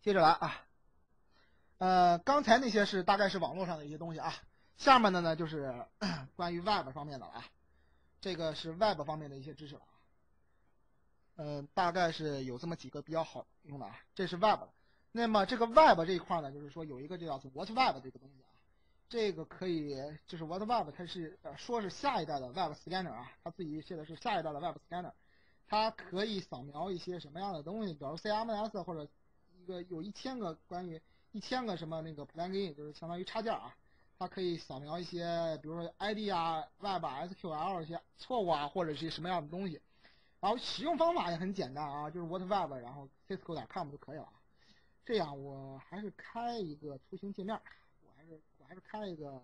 接着来啊，刚才那些是大概是网络上的一些东西啊，下面的呢就是关于 Web 方面的了啊，这个是 Web 方面的一些知识了啊，大概是有这么几个比较好用的啊，这是 Web。那么这个 Web 这一块呢，就是说有一个叫做 What Web 这个东西啊，这个可以就是 What Web， 它是说是下一代的 Web Scanner 啊，它自己写的是下一代的 Web Scanner， 它可以扫描一些什么样的东西，比如 CMS 或者一个有1000个关于1000个什么那个 plugin， 就是相当于插件啊，它可以扫描一些比如说 ID 啊、Web 啊、SQL 一些错误啊，或者是一些什么样的东西。然后使用方法也很简单啊，就是 What Web， 然后 Cisco.com 就可以了。这样我还是开一个图形界面，我还是开一个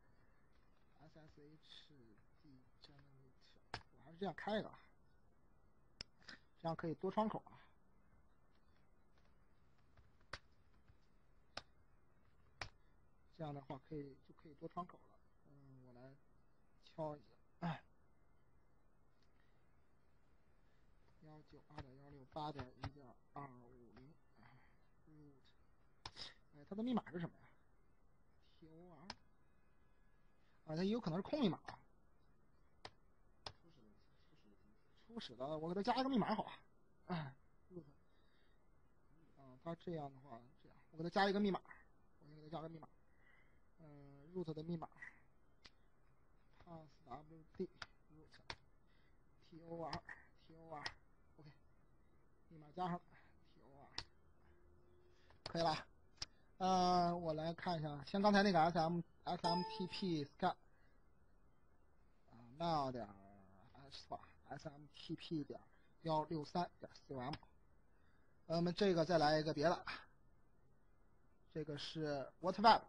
SSH Generate， 我还是这样开一个，这样可以多窗口啊。这样的话就可以多窗口了。我来敲一下，192.168.1.250 root， 它的密码是什么呀 ？TOR 啊，它也有可能是空密码啊。初始的，我给它加一个密码好吧？root， 它这样的话，这样我给它加一个密码，我先给它加个密码。root 的密码 passwd root TOR OK， 密码加上 TOR 可以了。我来看一下，先刚才那个 SMTP scan now 点 SMTP 点163.4m。这个再来一个别的，这个是 What Web。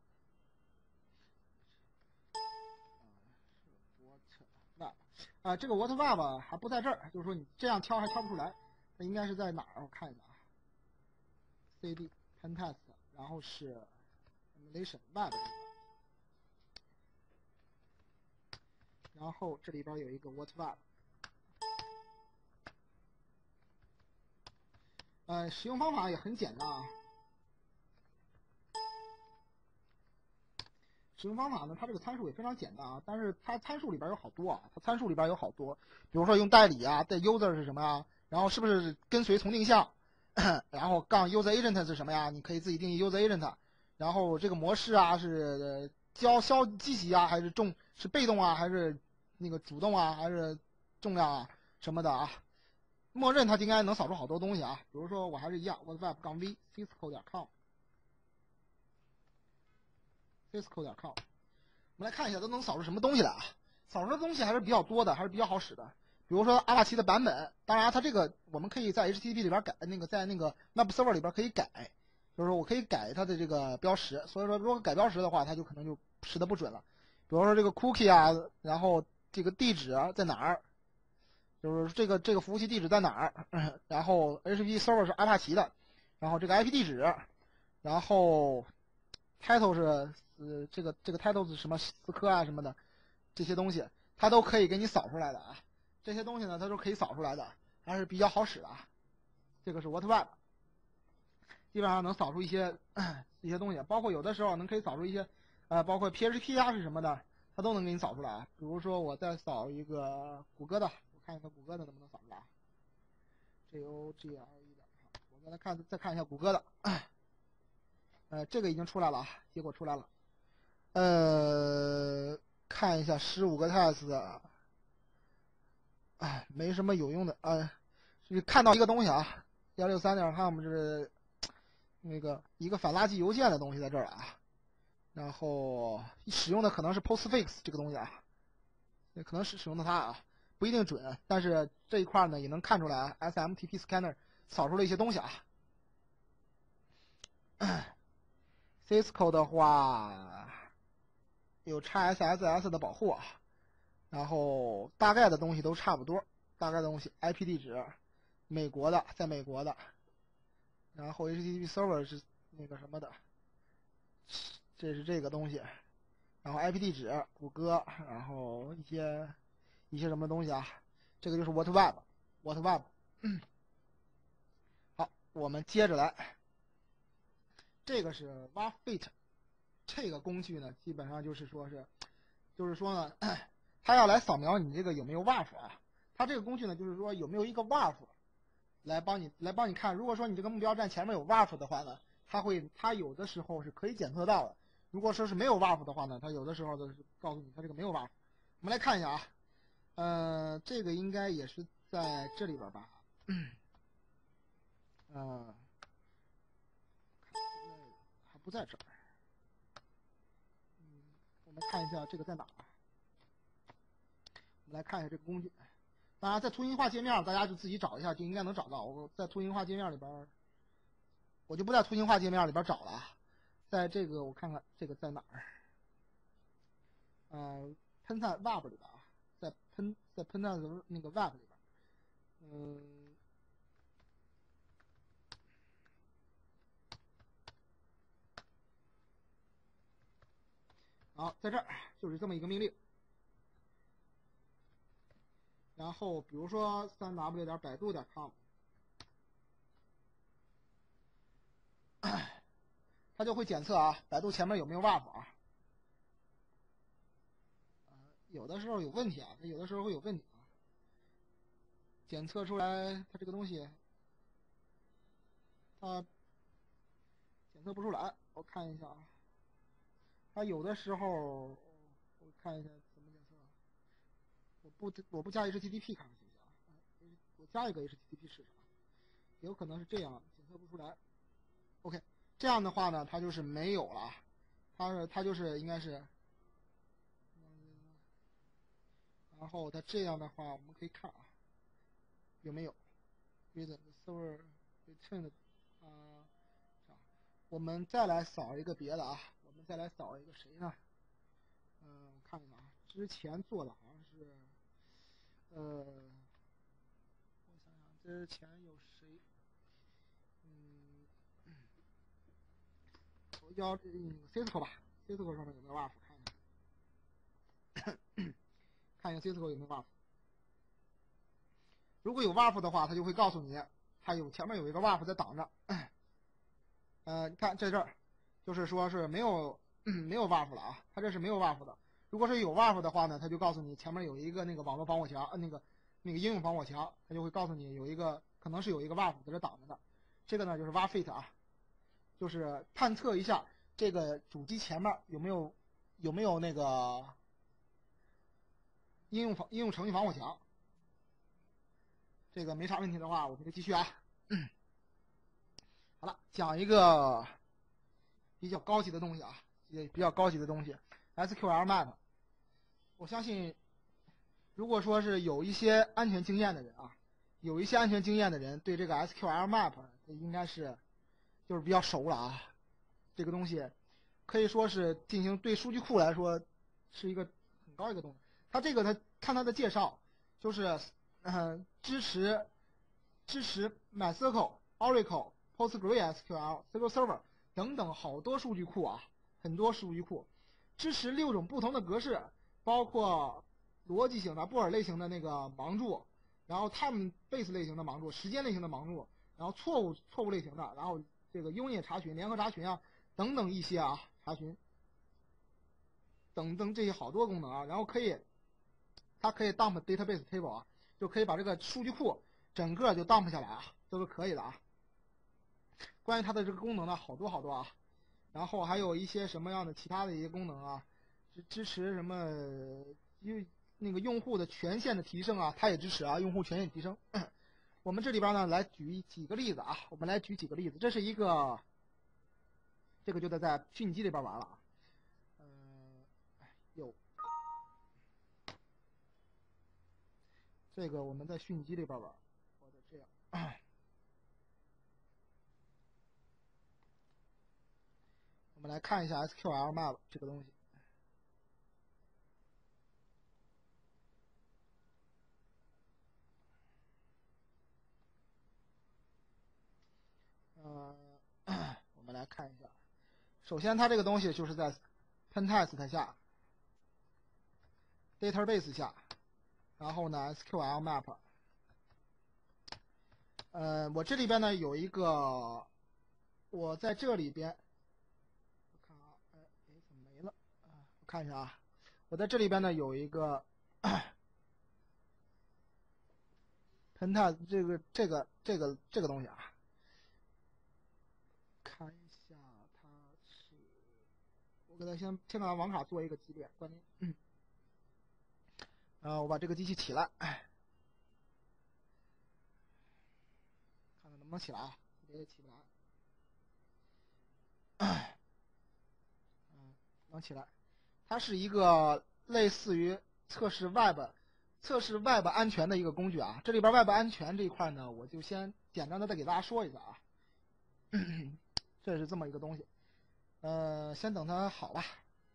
这个 What Web 还不在这儿，就是说你这样敲还敲不出来，它应该是在哪儿？我看一下啊 ，CD Pentest， 然后是 Emulation Web 这个，然后这里边有一个 What Web。使用方法也很简单啊。使用方法呢，它这个参数也非常简单啊，但是它参数里边有好多啊，比如说用代理啊，带 user 是什么呀？然后是不是跟随从定向？然后杠 user agent 是什么呀？你可以自己定义 user agent。然后这个模式啊是积极啊，还是是被动啊，还是那个主动啊，还是重量啊什么的啊？默认它应该能扫出好多东西啊。比如说我还是一样 ，whatweb-v cisco.com。cisco.com， 我们来看一下都能扫出什么东西来啊？扫出的东西还是比较多的，还是比较好使的。比如说阿帕奇的版本，当然它这个我们可以在 HTTP 里边改，在那个 Web Server 里边可以改，就是说我可以改它的这个标识。所以说如果改标识的话，它就可能就识的不准了。比如说这个 cookie 啊，然后这个地址在哪儿，就是这个服务器地址在哪儿，然后 HTTP Server 是阿帕奇的，然后这个 IP 地址，然后 title 是这个 title 是什么思科啊什么的，这些东西它都可以给你扫出来的啊。这些东西呢，它都可以扫出来的，还是比较好使的啊。这个是 What Web， 基本上能扫出一些东西，包括有的时候可以扫出一些包括 PHP 啊是什么的，它都能给你扫出来啊。比如说我再扫一个谷歌的，我看一下谷歌的能不能扫出来啊。GOGL 我再看一下谷歌的。这个已经出来了啊，结果出来了。看一下15个 test， 没什么有用的看到一个东西啊，163.com 是那个一个反垃圾邮件的东西在这儿啊，然后使用的可能是 Postfix 这个东西啊，也可能是使用的它啊，不一定准，但是这一块呢也能看出来 SMTP scanner 扫出了一些东西啊。Cisco 的话有 XSS 的保护啊，然后大概的东西都差不多，大概的东西 IP 地址美国的，在美国的，然后 HTTP server 是那个什么的，这是这个东西，然后 IP 地址谷歌，然后一些什么东西啊，这个就是 What Web。 好，我们接着来这个是 WAF-fit 这个工具呢，基本上就是说呢，它要来扫描你这个有没有 WAF 啊。它这个工具呢，就是说有没有一个 WAF 来帮你看。如果说你这个目标站前面有 WAF 的话呢，它有的时候是可以检测到的。如果说是没有 WAF 的话呢，它有的时候就是告诉你它这个没有 WAF。我们来看一下啊，这个应该也是在这里边吧，还不在这儿。我们看一下这个在哪儿。我们来看一下这个工具。当然，在图形化界面大家就自己找一下，就应该能找到。我在图形化界面里边，我就不在图形化界面里边找了啊。在这个我看看这个在哪儿。喷在 Web 里边啊，在喷在那个 Web 里边。好，在这儿就是这么一个命令。然后比如说3w 点百度点 com， 它就会检测啊，百度前面有没有 WAF 啊。有的时候有问题啊，它有的时候会有问题啊。检测出来它这个东西，它检测不出来。我看一下啊，它有的时候我看一下怎么检测。我不加 HTTP 看看行不行？我加一个 HTTP 试试，有可能是这样检测不出来。OK， 这样的话呢，它就是没有了，它就是应该是，然后它这样的话，我们可以看啊，有没有 with the server returned 我们再来扫一个别的啊，我们再来扫一个谁呢？我看一下啊，之前做的好像是。我想想，之前有谁？我要Cisco 吧，Cisco 上面有没有 WAF？ 看一下，看一下 Cisco 有没有 WAF。如果有 WAF 的话，它就会告诉你，它前面有一个 WAF 在挡着。你看在这儿，就是说是没有 WAF 了啊，它这是没有 WAF 的。如果是有 WAF 的话呢，它就告诉你前面有一个那个网络防火墙，那个应用防火墙，它就会告诉你可能是有一个 WAF 在这挡着的。这个呢就是 WAF-fit 啊，就是探测一下这个主机前面有没有那个应用程序防火墙。这个没啥问题的话，我们就继续啊。好了，讲一个比较高级的东西啊，也比较高级的东西 ，SQL Map。我相信，如果说是有一些安全经验的人啊，对这个 SQL Map 应该是就是比较熟了啊。这个东西可以说是对数据库来说是一个很高一个东西。它看它的介绍，就是支持 MySQL、Oracle、PostgreSQL、SQL Server 等等好多数据库啊，很多数据库，支持6种不同的格式，包括逻辑型的、布尔类型的那个盲注，然后 time base 类型的盲注、时间类型的盲注，然后错误类型的，然后这个优页查询、联合查询啊等等一些啊查询，等等这些好多功能啊，然后它可以 dump database table 啊，就可以把这个数据库整个就 dump 下来啊，都是可以的啊。关于它的这个功能呢，好多啊，然后还有一些什么样的其他的一些功能啊，支持什么那个用户的权限的提升啊，它也支持啊，用户权限提升。我们这里边呢来举几个例子啊，这是一个，这个就得在虚拟机里边玩了啊。这个我们在虚拟机里边玩，或者这样。我们来看一下 SQL Map 这个东西。我们来看一下，首先它这个东西就是在 Pentest 下 ，Database 下，然后呢 SQL Map。我这里边呢有一个，我在这里边看一下啊，我在这里边呢有一个Pentest 这个东西啊，看一下它是，我给它先把网卡做一个级别关闭，我把这个机器起来，看看能不能起来啊，也起不来，能起来。它是一个类似于测试 Web 安全的一个工具啊。这里边 Web 安全这一块呢，我就先简单的再给大家说一下啊。这是这么一个东西，先等它好吧。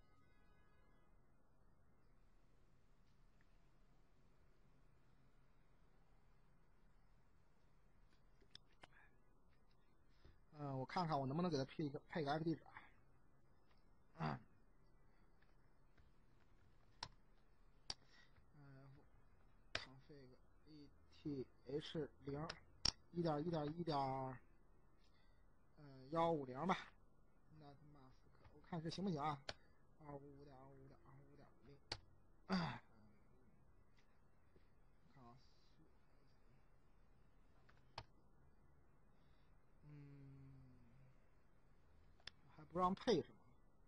我看看我能不能给它配一个 IP 地址啊。config eth0 1.1.1.150吧。我看这行不行啊？255.255.255.0。还不让配是吗？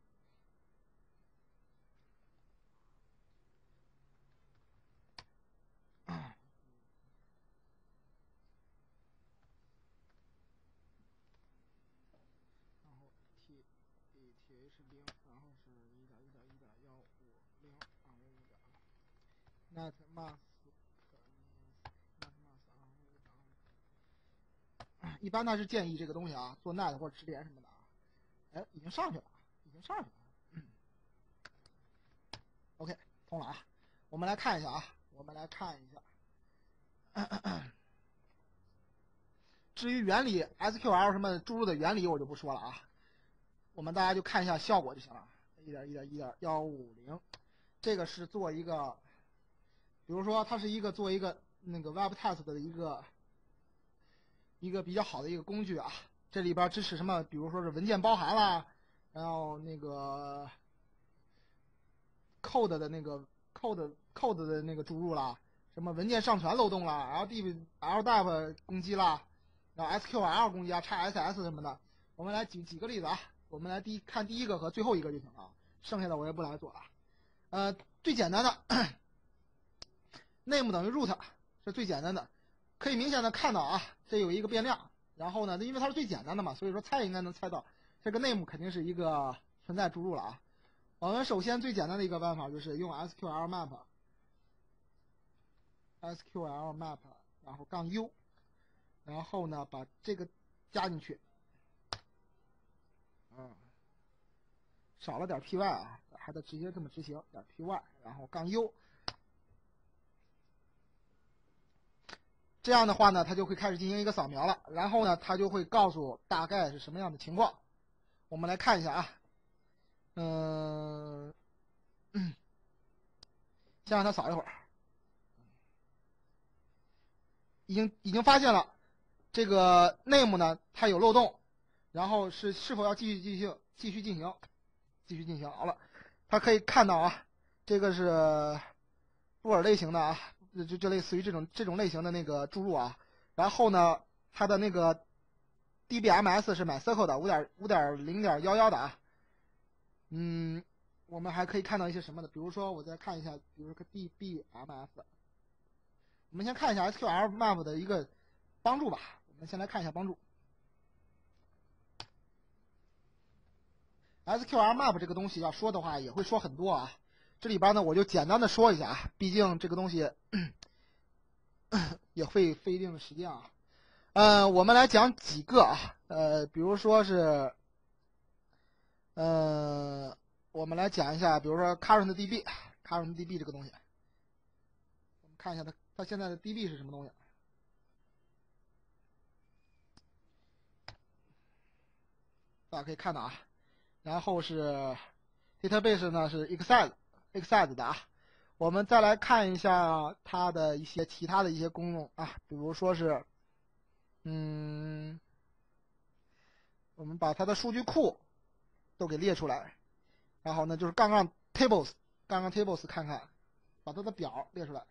然后 eth0，然后是1.1.1.150.255.net mask 一般他是建议这个东西啊，做 net 或者直连什么的啊。哎，已经上去了。OK， 通了啊。我们来看一下啊，至于原理 SQL 什么注入的原理我就不说了啊，我们大家就看一下效果就行了。1.1.1.150，这个是做一个，比如说它是做一个那个 Web Test 的一个比较好的一个工具啊。这里边支持什么？比如说是文件包含啦，然后那个 code 的那个注入啦，什么文件上传漏洞啦，LDAP 攻击啦，然后 SQL 攻击啊，XSS 什么的。我们来举个例子啊，我们来看第一个和最后一个就行了，剩下的我也不来做了。最简单的name 等于 root 是最简单的，可以明显的看到啊，这有一个变量。然后呢，因为它是最简单的嘛，所以说猜应该能猜到这个 name 肯定是一个存在注入了啊。我们首先最简单的一个办法就是用 SQL map， 然后-u， 然后呢把这个加进去，少了点 py 啊，还得直接这么执行点 py， 然后-u， 这样的话呢，它就会开始进行一个扫描了，然后呢，它就会告诉大概是什么样的情况。我们来看一下啊，先让它扫一会儿，已经发现了这个 name 呢，它有漏洞，然后是否要继续进行。好了，它可以看到啊，这个是布尔类型的啊，就类似于这种类型的那个注入啊。然后呢，它的那个 DBMS 是 MySQL 的5.0.11的啊。我们还可以看到一些什么的，比如说我再看一下，比如说 DBMS， 我们先看一下 SQL map 的一个帮助吧。我们先来看一下帮助。SQL map 这个东西要说的话也会说很多啊，这里边呢我就简单的说一下啊，毕竟这个东西也会费一定的时间啊。我们来讲几个啊，比如说是，我们来讲一下，比如说 current DB 这个东西，我们看一下它现在的 DB 是什么东西。大家可以看到啊，然后是 database 呢是 Excel 的啊。我们再来看一下它的一些其他的一些功能啊，比如说是，我们把它的数据库都给列出来，然后呢就是杠杠 tables， 杠杠 tables 看看，把它的表列出来。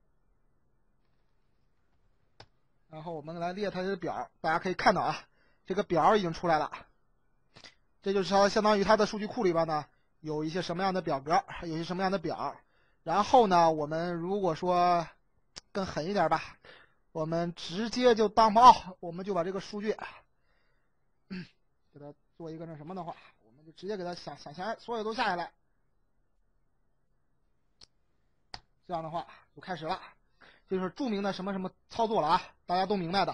然后我们来列它的表，大家可以看到啊，这个表已经出来了。这就是它相当于它的数据库里边呢有一些什么样的表格，有一些什么样的表。然后呢，我们如果说更狠一点吧，我们直接就当包，我们就把这个数据给它做一个那什么的话，我们就直接给它想所有都下下来。这样的话就开始了，就是著名的什么什么操作了啊，大家都明白的。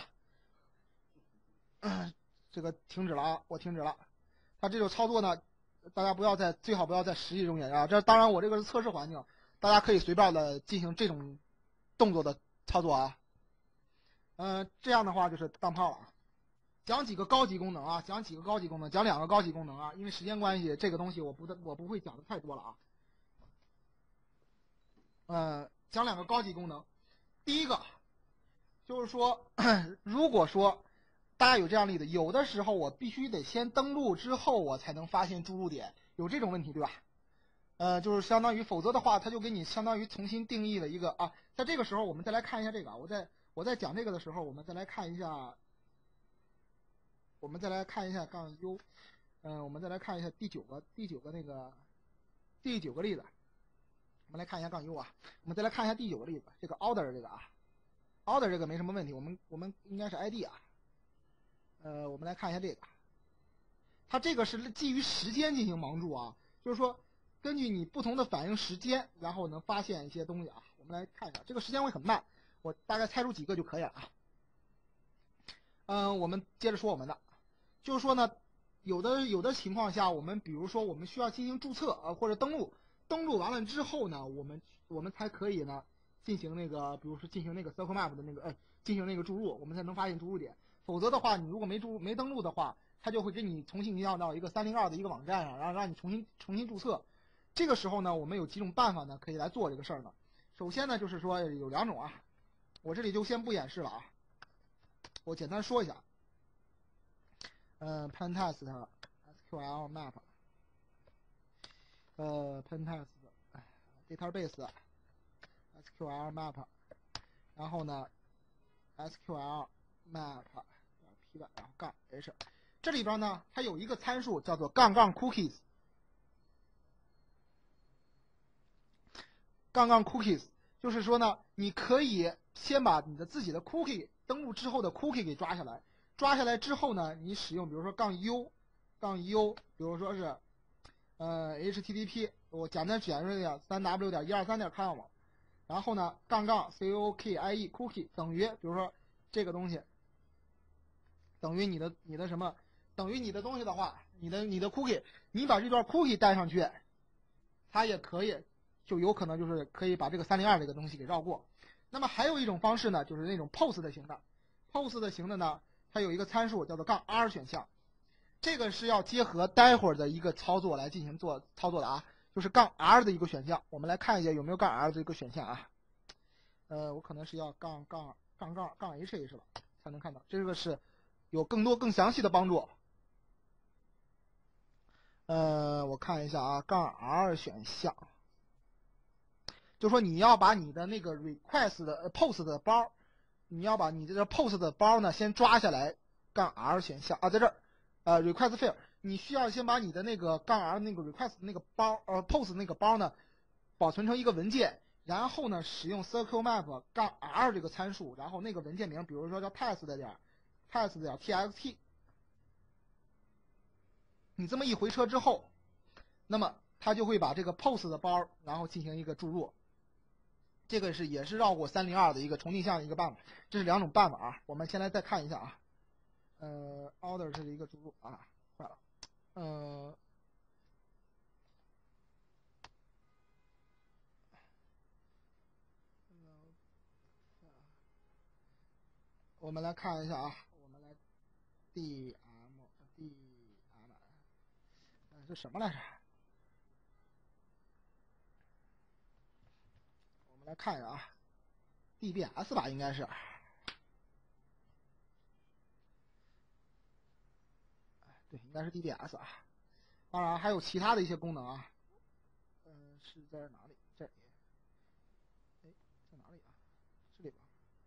这个停止了啊，我停止了。它这种操作呢，大家最好不要在实际中演啊。这当然我这个是测试环境，大家可以随便的进行这种动作的操作啊。这样的话就是当炮了啊。讲几个高级功能啊，讲2个高级功能啊，因为时间关系，这个东西我不会讲的太多了啊。讲2个高级功能。第一个就是说，如果说大家有这样例子，有的时候我必须得先登录之后，我才能发现注入点，有这种问题对吧？就是相当于，否则的话，它就给你相当于重新定义了一个啊。在这个时候，我们再来看一下这个，我在讲这个的时候，我们再来看一下杠 U， 我们再来看一下第九个例子，我们来看一下杠 U 啊，我们再来看一下第9个例子，这个 order 这个啊 ，order 这个没什么问题，我们应该是 ID 啊，我们来看一下这个，它这个是基于时间进行盲注啊，就是说根据你不同的反应时间，然后能发现一些东西啊，我们来看一下，这个时间会很慢，我大概猜出几个就可以了啊。我们接着说我们的。就是说呢，有的情况下，我们比如说我们需要进行注册或者登录完了之后呢，我们才可以呢进行那个，比如说进行那个 circle map 的那个进行那个注入，我们才能发现注入点。否则的话，你如果没登录的话，它就会给你重新移到一个302的一个网站上，然后让你重新注册。这个时候呢，我们有几种办法呢，可以来做这个事儿呢。首先呢，就是说有2种啊，我这里就先不演示了啊，我简单说一下。pentest SQL map， pentest database SQL map， 然后呢 SQL map P 然后杠 H， 这里边呢它有一个参数叫做杠杠 cookies， 杠杠 cookies 就是说呢，你可以先把你的自己的 cookie 登录之后的 cookie 给抓下来。抓下来之后呢，你使用比如说杠 U， 比如说是HTTP， 我简单解释一下 3w.123.com， 然后呢杠杠 cookie cookie 等于比如说这个东西等于你的什么，等于你的东西的话，你的 cookie， 你把这段 cookie 带上去，它也可以就有可能就是可以把这个302这个东西给绕过。那么还有一种方式呢，就是那种 post 型的呢，它有一个参数叫做杠 R 选项，这个是要结合待会儿的一个操作来进行操作的啊，就是杠 R 的一个选项。我们来看一下有没有杠 R 的一个选项啊。我可能是要杠 HH 了才能看到，这个是有更详细的帮助。我看一下啊，杠 R 选项，就说你要把你的那个 request 的post 的包。你要把你这个 post 的包呢先抓下来，杠 R 选项啊，在这儿，request field， 你需要先把你的那个杠 R 那个 request 那个包post 那个包呢保存成一个文件，然后呢使用 circle map 杠 R 这个参数，然后那个文件名比如说叫 test.txt， 你这么一回车之后，那么它就会把这个 post 的包然后进行一个注入。这个也是绕过302的一个重定向的一个办法，这是2种办法啊。我们先来再看一下啊，order 是一个注入啊，坏了，我们来看一下啊，我们来 DM 是什么来着？我们来看一下啊 ，DBS 吧，应该是。对，应该是 DBS 啊。当然还有其他的一些功能啊。 是在哪里？这里，哎，在哪里啊？这里吧。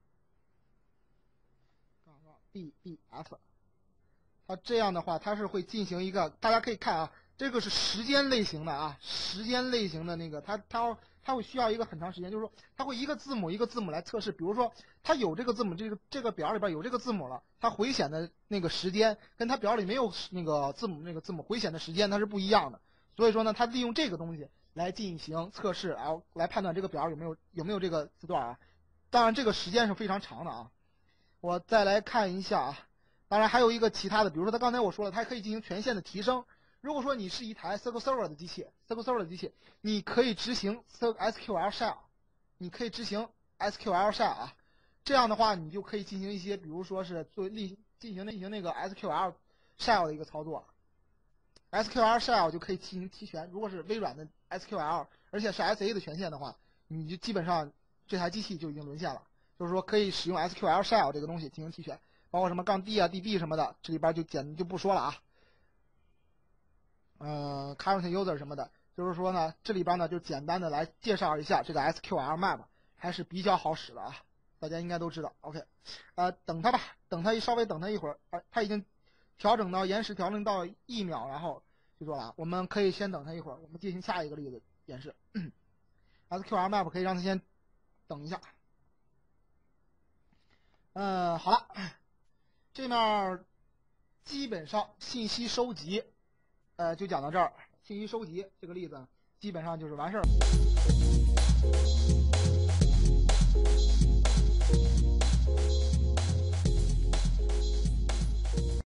杠杠 BBF， 它这样的话，它是会进行一个，大家可以看啊，这个是时间类型的啊，时间类型的那个，它会需要一个很长时间，就是说它会一个字母一个字母来测试，比如说它有这个字母，这个表里边有这个字母了，它回显的那个时间跟它表里没有那个字母回显的时间它是不一样的，所以说呢，它利用这个东西来进行测试，然后来判断这个表有没有这个字段啊，当然这个时间是非常长的啊。我再来看一下啊，当然还有一个其他的，比如说它刚才我说了，它可以进行权限的提升。如果说你是一台 SQL Server 的机器，你可以执行 SQL shell， 你可以执行 SQL shell 啊，这样的话你就可以进行一些，比如说是进行那个 SQL shell 的一个操作。SQL shell 就可以进行提权，如果是微软的 SQL， 而且是 SA 的权限的话，你就基本上这台机器就已经沦陷了。就是说可以使用 SQL shell 这个东西进行提选，包括什么杠 D 啊、DB 什么的，这里边就不说了啊。current user 什么的，就是说呢，这里边呢就简单的来介绍一下这个 SQL map， 还是比较好使的啊，大家应该都知道。OK， 等它吧，稍微等它一会儿，它已经延时调整到1秒，然后就做了。我们可以先等它一会儿，我们进行下一个例子演示。SQL map 可以让它先等一下。好了，这面基本上信息收集，就讲到这儿。信息收集这个例子基本上就是完事儿。